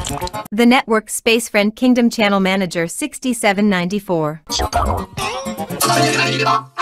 The Network Space Friend Kingdom Channel Manager 6794.